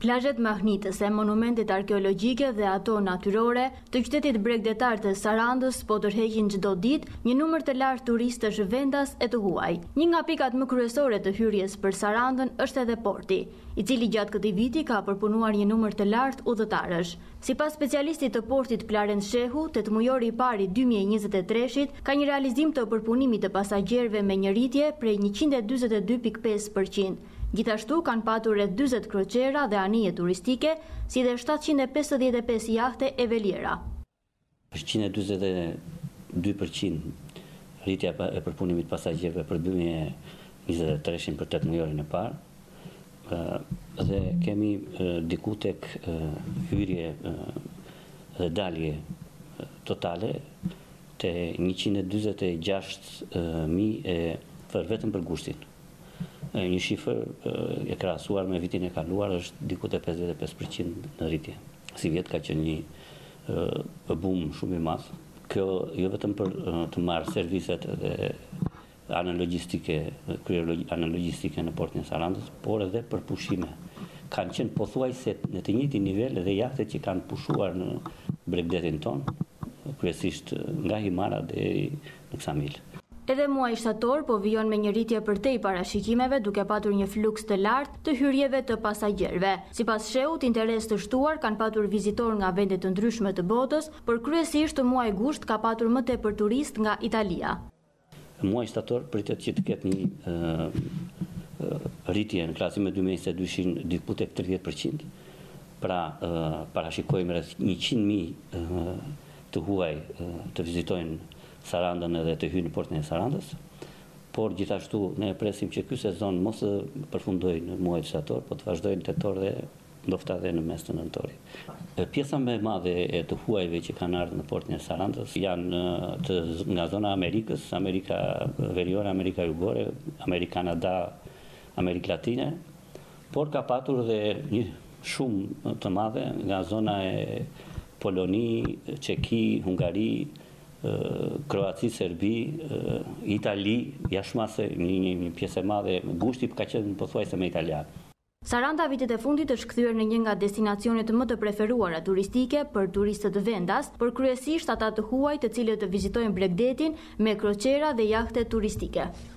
Plazhet mahnitëse, monumentet arkeologjike dhe ato natyrore të qytetit bregdetar të Sarandës po tërheqin çdo ditë një numër të lartë turistësh vendas e të huaj. Një nga pikat më kryesore të hyrjes për Sarandën është edhe porti, i cili gjatë këtij viti ka përpunuar një numër të lartë udhëtarësh. Sipas specialistit të portit Plarent Shehu, tetëmujori i parë i 2023-shit ka një realizim të përpunimit të pasagjerëve me një rritje prej 142.5%. Gjithashtu kanë patur rreth 40 kroqera dhe anije turistike, si dhe 755 jahte e veliera. 142% rritja e përpunimit pasagjerëve për 2023 për 8 mujorin e parë. Dhe kemi diku tek hyrje dhe dalje totale te 146.000 vetëm për gushtin. Një shifër e krahasuar me vitin e kaluar është diku te 55% në rritje. Si vjet ka qenë një boom shumë i madh. Kjo jo vetëm për të marrë serviset dhe anën logjistike në portin e Sarandës, por edhe për pushime. Kanë qenë pothuajse në të njëjtin nivel edhe jahtet që kanë pushuar në bregdetin ton, kryesisht nga Himara deri në Ksamil. Edhe muaji shtator po vijon me një rritje përtej parashikimeve, duke patur një fluks të lartë të hyrjeve të pasagjerëve. Sipas Shehut, interes të shtuar kanë patur vizitor nga vende të ndryshme të botës, por kryesisht muaji gusht ka patur më tepër turist nga Italia. Muaji shtator pritet që të ketë një rritje në krahasim me 2022-shin diku tek 30%. Pra parashikojmë rreth 100.000 të huaj të vizitojnë Sarandën edhe të hyjnë në portin e Sarandës, por gjithashtu ne presim që ky sezon mos të përfundojë në muajin shtator, por të vazhdojë në tetor dhe ndoshta edhe në mes të nëntorit. Pjesa më e madhe e të huajve që kanë ardhur në portin e Sarandës janë nga zona e Amerikës, Amerika Veriore, Amerika Jugore, Kanada, Amerikë Latine, por ka patur dhe një shumë të madhe nga zona e Poloni, Çeki, Hungari, Kroaci, Serbi, Itali, jashmase një pjesë e madhe, gushti ka qenë pothuajse me italian. Saranda vitet e fundit është kthyer në një nga destinacionet më të preferuara turistike për turistët vendas, por kryesisht ata të huaj të cilët të vizitojnë bregdetin me kroqera dhe jahte turistike.